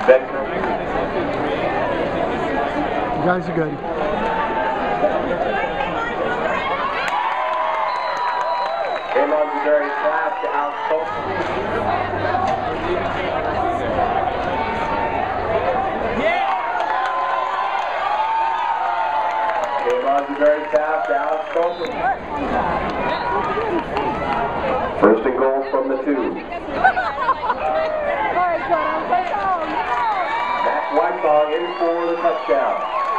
You guys are good. Came on the very fast to out Came on the very fast to Alex Copeland. First and goal from the 2. Matt Whitesong in for the touchdown.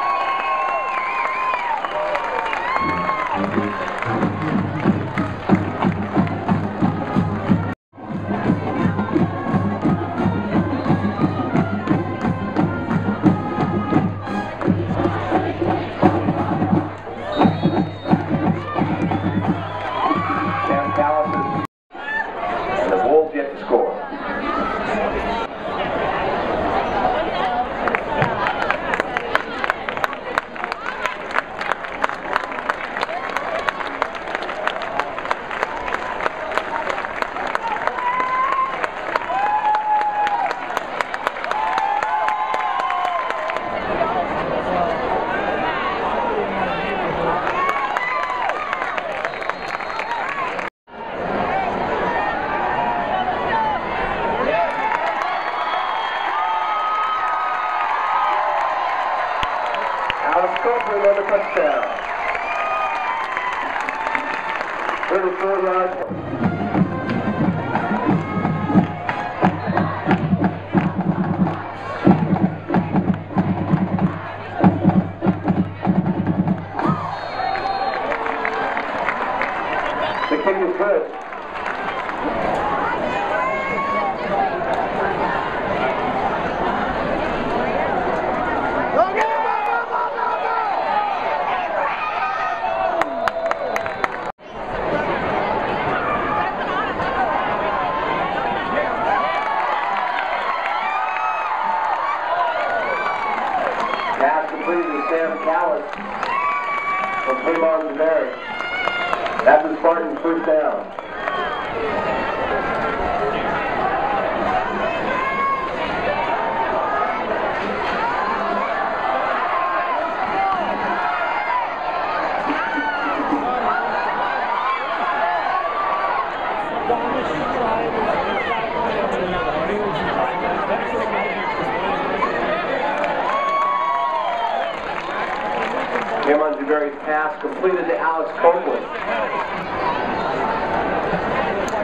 And the Wolves yet to score. Alex Copeland on the touchdown. 34 yards. The kick is good. Pass completed to Sam Callis from Fremont to Mary. That's the Spartans' first down. Cameron Javeri's pass completed to Alex Copeland.